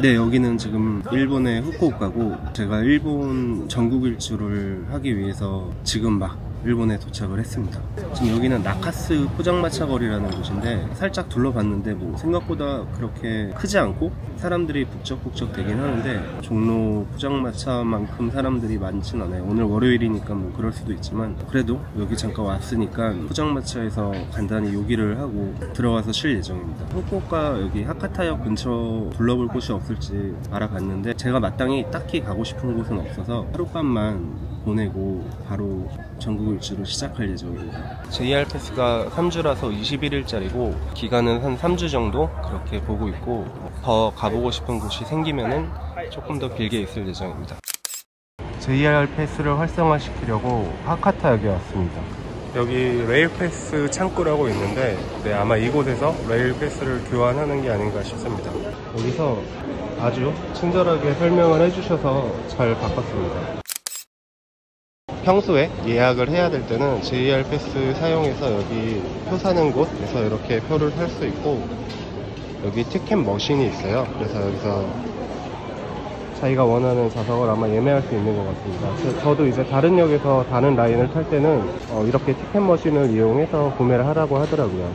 네, 여기는 지금 일본의 후쿠오카고, 제가 일본 전국 일주를 하기 위해서 지금 막 일본에 도착을 했습니다. 지금 여기는 나카스 포장마차 거리라는 곳인데, 살짝 둘러봤는데 뭐 생각보다 그렇게 크지 않고 사람들이 북적북적 되긴 하는데, 종로 포장마차만큼 사람들이 많진 않아요. 오늘 월요일이니까 뭐 그럴 수도 있지만, 그래도 여기 잠깐 왔으니까 포장마차에서 간단히 요기를 하고 들어가서 쉴 예정입니다. 후쿠오카 여기 하카타역 근처 둘러볼 곳이 없을지 알아봤는데, 제가 마땅히 딱히 가고 싶은 곳은 없어서 하룻밤만 보내고 바로 전국 일주를 시작할 예정입니다. JR 패스가 3주라서 21일짜리고 기간은 한 3주 정도 그렇게 보고 있고, 더 가보고 싶은 곳이 생기면은 조금 더 길게 있을 예정입니다. JR 패스를 활성화시키려고 하카타역에 왔습니다. 여기 레일 패스 창구라고 있는데, 네, 아마 이곳에서 레일 패스를 교환하는 게 아닌가 싶습니다. 여기서 아주 친절하게 설명을 해주셔서 잘 바꿨습니다. 평소에 예약을 해야 될 때는 JR 패스 사용해서 여기 표 사는 곳에서 이렇게 표를 살 수 있고, 여기 티켓 머신이 있어요. 그래서 여기서 자기가 원하는 좌석을 아마 예매할 수 있는 것 같습니다. 저도 이제 다른 역에서 다른 라인을 탈 때는 이렇게 티켓 머신을 이용해서 구매를 하라고 하더라고요.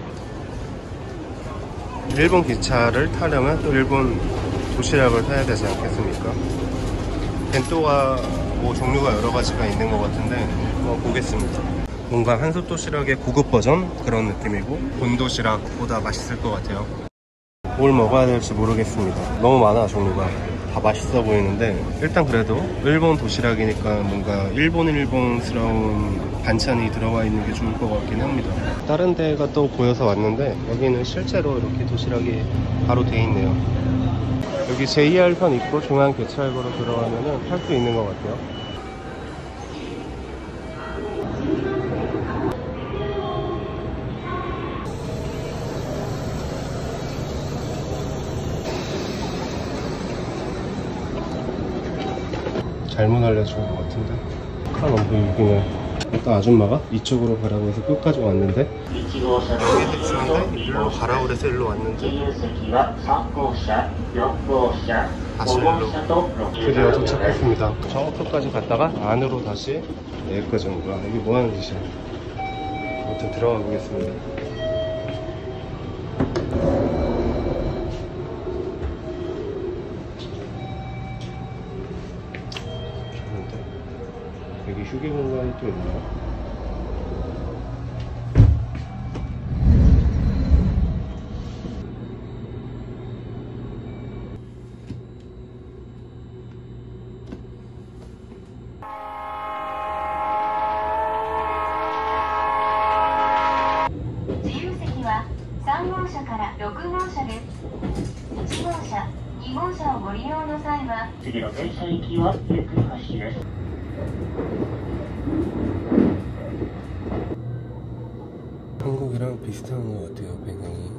일본 기차를 타려면 또 일본 도시락을 사야 되지 않겠습니까? 벤또가 뭐 종류가 여러 가지가 있는 것 같은데 보겠습니다. 뭔가 한솥 도시락의 고급 버전 그런 느낌이고, 본 도시락보다 맛있을 것 같아요. 뭘 먹어야 될지 모르겠습니다. 너무 많아, 종류가. 다 맛있어 보이는데, 일단 그래도 일본 도시락이니까 뭔가 일본스러운 반찬이 들어가 있는 게 좋을 것 같긴 합니다. 다른 데가 또 보여서 왔는데, 여기는 실제로 이렇게 도시락이 바로 돼 있네요. 여기 JR선 입구 중앙 개찰구로 들어가면은 탈 수 있는 것 같아요. 잘못 알려준 것 같은데. 카 너무 보이네. 일단 아줌마가 이쪽으로 가라고 해서 끝까지 왔는데, 여기 택시인데 일로 가라고 그래서 일로 왔는데 다시 일로 드디어 도착했습니다. 저쪽까지 갔다가 안으로 다시 여기까지 온 거야. 이게 뭐하는 짓이야. 아무튼 들어가 보겠습니다. 여기 휴게 공간이 또 있나요? 자유석은 3号車から6号車です。1号車、2号車をご利用の際は次の停車駅は行橋です。 한국이랑 비슷한 것 같아요, 배경이.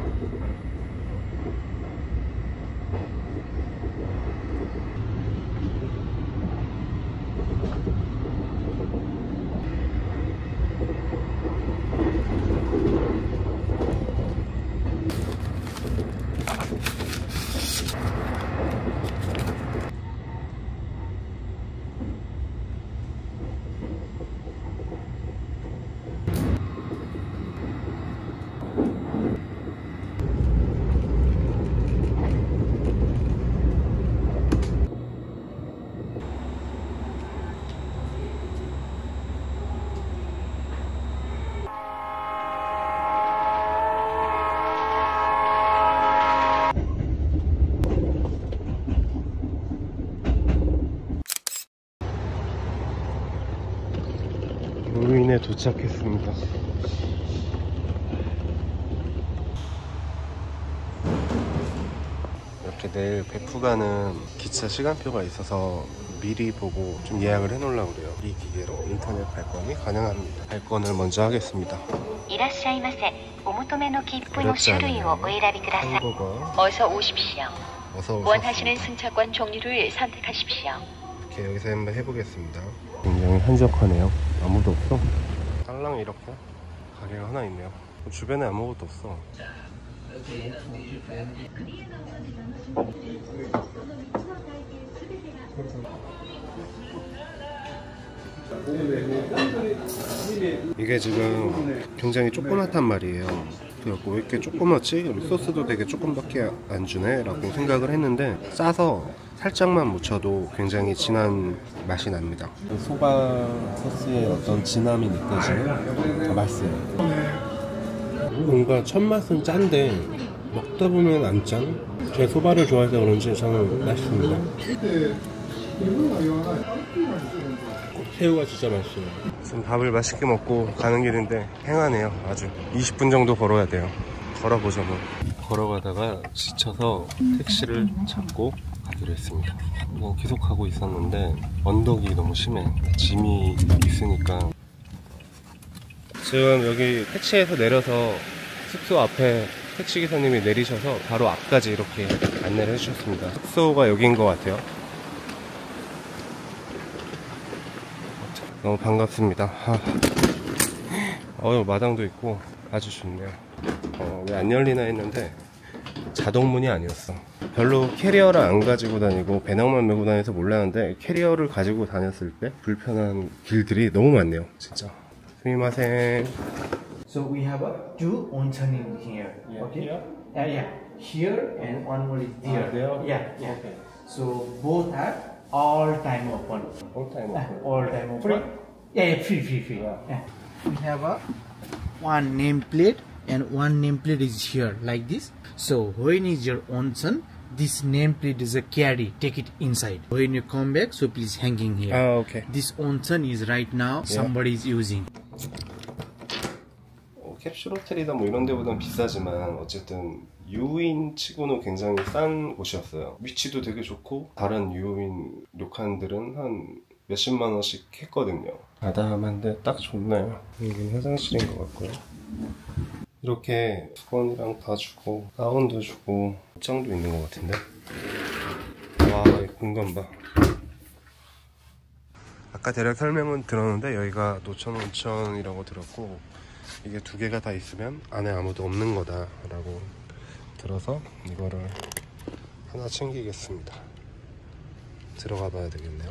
루인에 도착했습니다. 이렇게 내일 베푸 가는 기차 시간표가 있어서 미리 보고 좀 예약을 해놓으려고 그래요. 이 기계로 인터넷 발권이 가능합니다. 발권을 먼저 하겠습니다. 어서 오십시오. 원하시는 오십시오. 승차권 종류를 선택하십시오. 이렇게 여기서 한번 해보겠습니다. 굉장히 한적하네요. 아무도 없어. 딸랑 이렇게 가게가 하나 있네요. 주변에 아무것도 없어. 이게 지금 굉장히 조그맣단 말이에요. 그래갖고 왜 이렇게 조그맣지? 우리 소스도 되게 조금밖에 안 주네? 라고 생각을 했는데 싸서 살짝만 묻혀도 굉장히 진한 맛이 납니다. 소바 소스의 어떤 진함이 느껴지는 맛있어요. 뭔가 첫 맛은 짠데 먹다 보면 안 짠? 제 소바를 좋아해서 그런지 저는 맛있습니다. 새우가 진짜 맛있어요. 지금 밥을 맛있게 먹고 가는 길인데 행하네요. 아주 20분 정도 걸어야 돼요. 걸어보죠 뭐. 걸어가다가 지쳐서 택시를 잡고 가기로 했습니다. 그냥 계속 가고 있었는데 언덕이 너무 심해. 짐이 있으니까. 지금 여기 택시에서 내려서 숙소 앞에 택시기사님이 내리셔서 바로 앞까지 이렇게 안내를 해주셨습니다. 숙소가 여기인 것 같아요. 너무 반갑습니다. 마당도 있고 아주 좋네요. 왜 안 열리나 했는데 자동문이 아니었어. 별로 캐리어를 안 가지고 다니고 배낭만 메고 다녀서 몰랐는데 캐리어를 가지고 다녔을 때 불편한 길들이 너무 많네요. 진짜. 스미마셍. So we have two onsen in here. Yeah, Okay. here? Yeah. Here and one more is there. there? Yeah. Okay. So both are all time open. All time All time open. Free? Yeah. Free. Yeah. We have one nameplate and one nameplate is here like this. So when is your onsen? This nameplate is a carry. Take it inside. When you come back, so please hanging here. Okay. This onsen is right now somebody is using. 캡슐 호텔이나 뭐 이런 데보단 비싸지만 어쨌든 유인 치고는 굉장히 싼 곳이었어요. 위치도 되게 좋고 다른 유인 료칸들은 한 몇십만 원씩 했거든요. 아담한데 딱 좋네요. 여기는 화장실인 것 같고요. 이렇게 수건이랑 다 주고 가운도 주고 옷장도 있는 것 같은데. 와, 이 공간 봐. 아까 대략 설명은 들었는데 여기가 노천온천이라고 들었고 이게 두 개가 다 있으면 안에 아무도 없는 거다 라고 들어서 이거를 하나 챙기겠습니다. 들어가 봐야 되겠네요.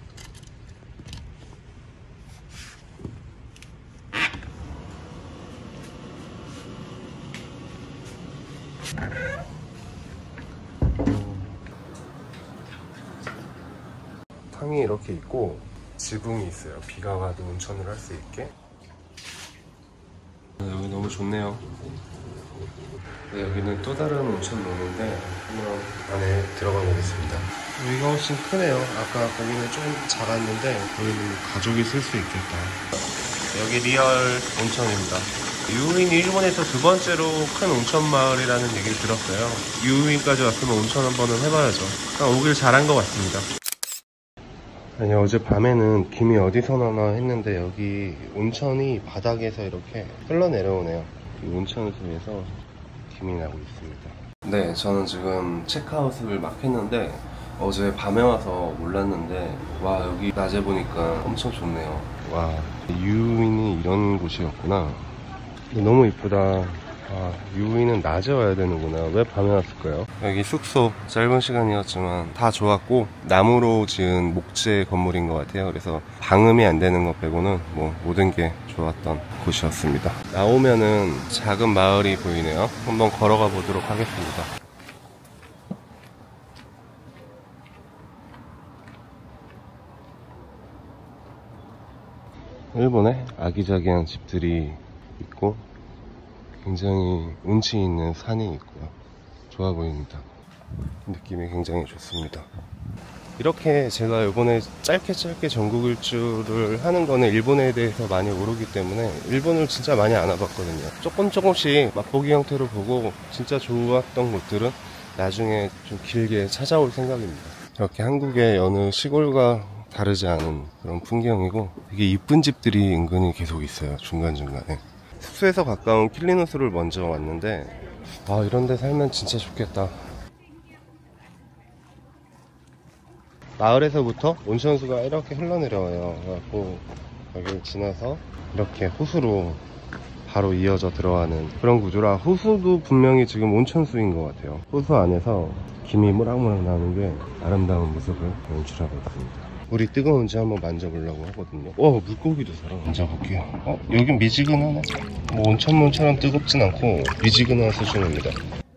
탕이 이렇게 있고 지붕이 있어요. 비가 와도 온천을 할 수 있게. 여기 너무 좋네요. 여기는 또 다른 온천룸인데 한번 안에 들어가 보겠습니다. 여기가 훨씬 크네요. 아까 거기는 좀 작았는데 여기는 가족이 쓸 수 있겠다. 여기 리얼 온천입니다. 유후인이 일본에서 두 번째로 큰 온천 마을이라는 얘기를 들었어요. 유후인까지 왔으면 온천 한번은 해봐야죠. 오길 잘한 것 같습니다. 아니, 어제 밤에는 김이 어디서 나나 했는데 여기 온천이 바닥에서 이렇게 흘러내려오네요. 이 온천수에서 김이 나고 있습니다. 네, 저는 지금 체크아웃을 막 했는데 어제 밤에 와서 몰랐는데 와, 여기 낮에 보니까 엄청 좋네요. 와, 유인이 이런 곳이었구나. 너무 이쁘다. 아, 유인은 낮에 와야 되는구나. 왜 밤에 왔을까요? 여기 숙소 짧은 시간이었지만 다 좋았고 나무로 지은 목재 건물인 것 같아요. 그래서 방음이 안 되는 것 빼고는 뭐 모든 게 좋았던 곳이었습니다. 나오면은 작은 마을이 보이네요. 한번 걸어가 보도록 하겠습니다. 일본에 아기자기한 집들이 있고 굉장히 운치 있는 산이 있고요. 좋아 보입니다. 느낌이 굉장히 좋습니다. 이렇게 제가 이번에 짧게 전국 일주를 하는 거는 일본에 대해서 많이 모르기 때문에 일본을 진짜 많이 안 와봤거든요. 조금씩 맛보기 형태로 보고 진짜 좋았던 곳들은 나중에 좀 길게 찾아올 생각입니다. 이렇게 한국의 어느 시골과 다르지 않은 그런 풍경이고 되게 이쁜 집들이 은근히 계속 있어요. 중간중간에. 숙소에서 가까운 킬리누스를 먼저 왔는데 아, 이런데 살면 진짜 좋겠다. 마을에서부터 온천수가 이렇게 흘러내려와요. 그래갖고 여기를 지나서 이렇게 호수로 바로 이어져 들어가는 그런 구조라 호수도 분명히 지금 온천수인 것 같아요. 호수 안에서 김이 모락모락 나오는 게 아름다운 모습을 연출하고 있습니다. 우리 뜨거운지 한번 만져보려고 하거든요. 물고기도 살아. 만져볼게요. 여긴 미지근하네. 뭐 온천물처럼 뜨겁진 않고 미지근한 수준입니다.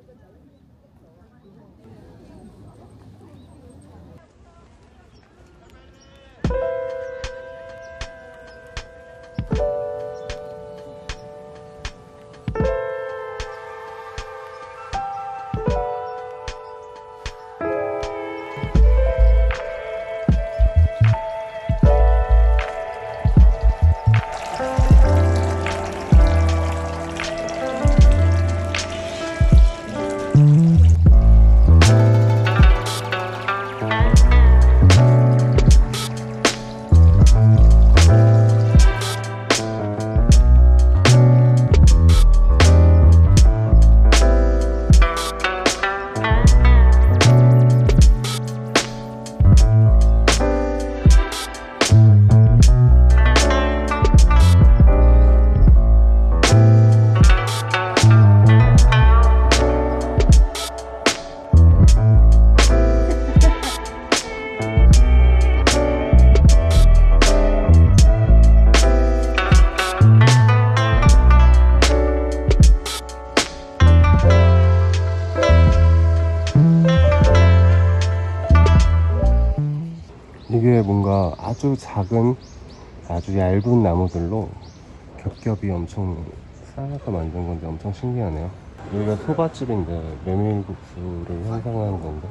이게 뭔가 아주 작은 아주 얇은 나무들로 겹겹이 엄청 쌓아서 만든 건데 엄청 신기하네요. 여기가 소바집인데 메밀국수를 형상화한 건데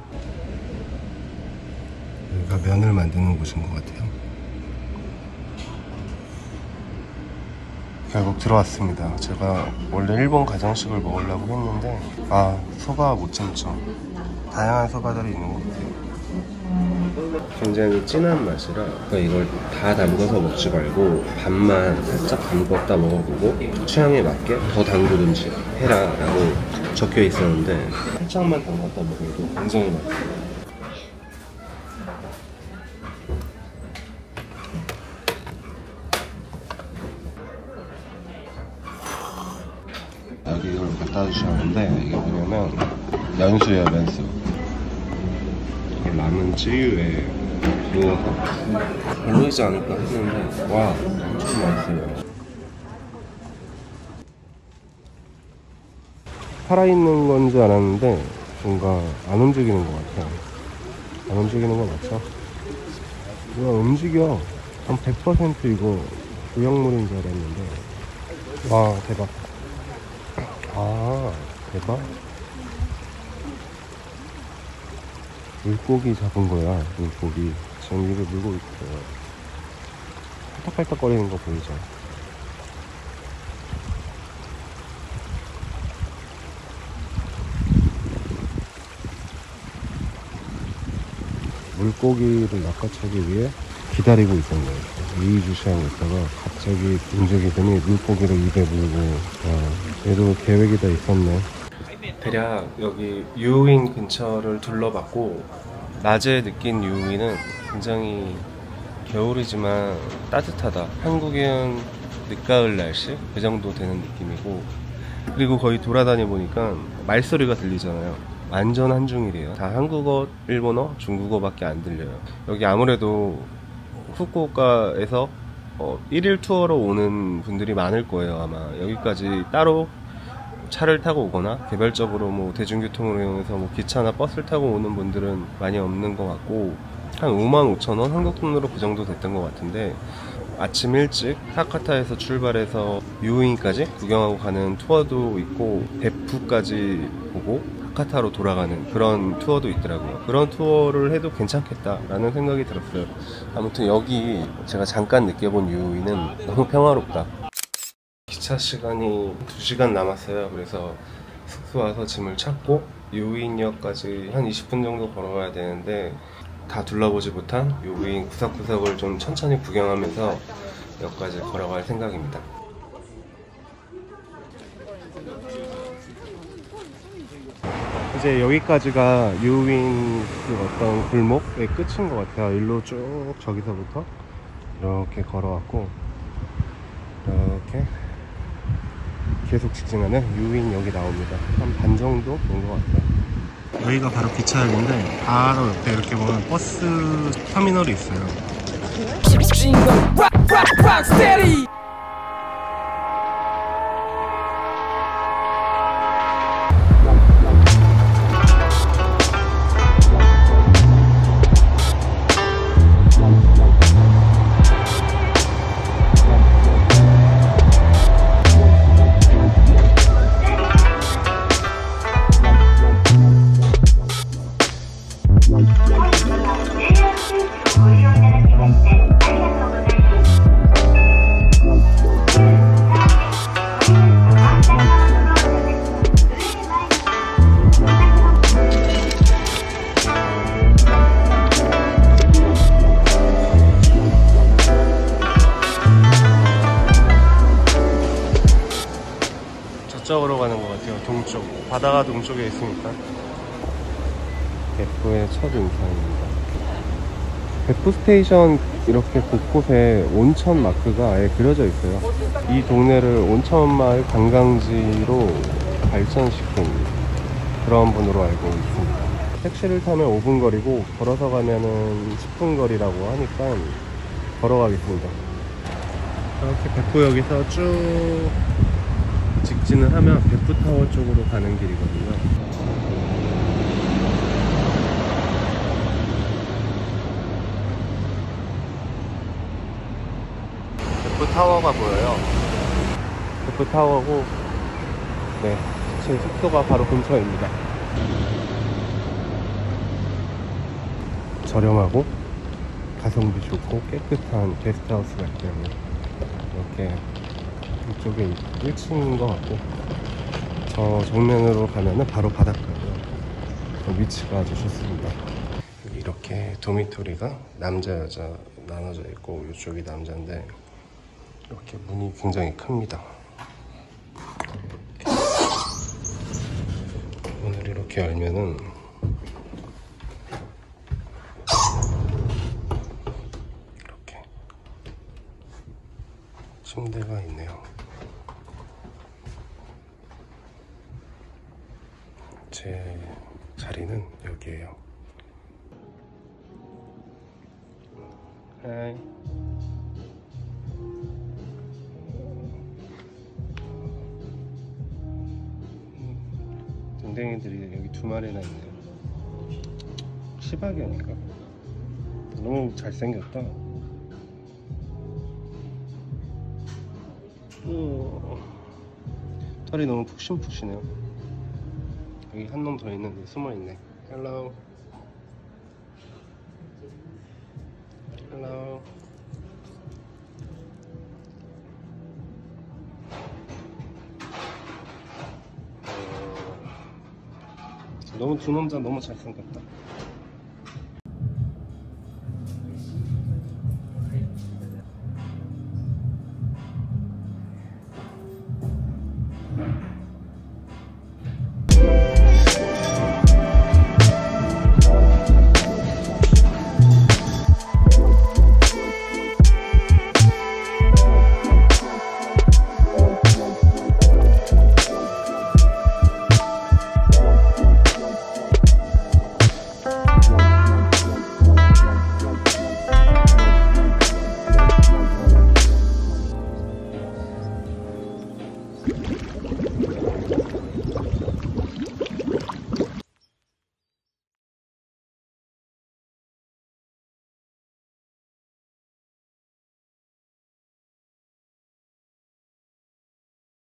여기가 면을 만드는 곳인 것 같아요. 결국 들어왔습니다. 제가 원래 일본 가정식을 먹으려고 했는데 소바 못 참죠. 다양한 소바들이 있는 것 같아요. 굉장히 진한 맛이라 이걸 다 담궈서 먹지 말고 반만 살짝 담궜다 먹어보고 취향에 맞게 더 담그든지 해라 라고 적혀 있었는데 살짝만 담갔다 먹어도 굉장히 맛있어요. 여기 이걸 갖다 주셨는데 이게 뭐냐면 면수예요. 면수. 라면 찌유에 누워서 별로이지 않을까 했는데 와 엄청 맛있어요. 살아있는 건 줄 알았는데 뭔가 안 움직이는 것 같아요. 안 움직이는 거 맞죠? 이거 움직여. 한 100% 이거 부역물인 줄 알았는데 와 대박. 대박. 물고기 잡은 거야. 물고기 지금 이걸 물고 있어요. 팔딱팔딱 거리는 거 보이죠? 물고기를 낚아채기 위해 기다리고 있었네요. 이의주시하고 있다가 갑자기 움직이더니 물고기를 입에 물고 얘도 계획이 다 있었네. 대략 여기 유인 근처를 둘러봤고 낮에 느낀 유인은 굉장히 겨울이지만 따뜻하다. 한국인 늦가을 날씨 그 정도 되는 느낌이고 그리고 거의 돌아다녀 보니까 말소리가 들리잖아요. 완전 한중일이에요. 다 한국어, 일본어, 중국어밖에 안 들려요. 여기 아무래도 후쿠오카에서 1일 투어로 오는 분들이 많을 거예요. 아마 여기까지 따로 차를 타고 오거나 개별적으로 뭐 대중교통을 이용해서 뭐 기차나 버스를 타고 오는 분들은 많이 없는 것 같고 한 55,000원 한국 돈으로 그 정도 됐던 것 같은데 아침 일찍 하카타에서 출발해서 유인까지 구경하고 가는 투어도 있고 베푸까지 보고 하카타로 돌아가는 그런 투어도 있더라고요. 그런 투어를 해도 괜찮겠다라는 생각이 들었어요. 아무튼 여기 제가 잠깐 느껴본 유인은 너무 평화롭다. 기차 시간이 2시간 남았어요. 그래서 숙소 와서 짐을 찾고 유인역까지 한 20분 정도 걸어가야 되는데 다 둘러보지 못한 유인 구석구석을 좀 천천히 구경하면서 역까지 걸어갈 생각입니다. 이제 여기까지가 유인 그 어떤 골목의 끝인 것 같아요. 일로 쭉 저기서부터 이렇게 걸어왔고 이렇게 계속 직진하면 유인역이 나옵니다. 한 반 정도 온 것 같아요. 여기가 바로 기차역인데 바로 옆에 이렇게 보면 버스 터미널이 있어요. 저쪽으로 가는 것 같아요. 동쪽. 바다가 동쪽에 있으니까. 베프의 첫 인사입니다. 베프 스테이션 이렇게 곳곳에 온천 마크가 아예 그려져 있어요. 이 동네를 온천마을 관광지로 발전시킨 그런 분으로 알고 있습니다. 택시를 타면 5분 거리고 걸어서 가면은 10분 거리라고 하니까 걸어가겠습니다. 이렇게 베프역에서 쭉 직진을 하면 베프타워 쪽으로 가는 길이거든요. 베프타워가 보여요. 베프타워고, 네, 제 숙소가 바로 근처입니다. 저렴하고 가성비 좋고 깨끗한 게스트하우스가 있고요. 이렇게 이쪽에 1층인 것 같고, 저 정면으로 가면은 바로 바닷가고요. 위치가 아주 좋습니다. 이렇게 도미토리가 남자 여자 나눠져 있고, 이쪽이 남자인데 이렇게 문이 굉장히 큽니다. 문을 이렇게 열면은 이렇게 침대가 있네요. 제 자리는 여기에요. 하이. 댕댕이들이 여기 2마리나 있네요. 시바견 아닐까? 너무 잘생겼다. 털이 너무 푹신푹신해요. 여기 한 놈 더 있는데 숨어있네. 헬로. 헬로. 너무 두 남자 너무 잘생겼다.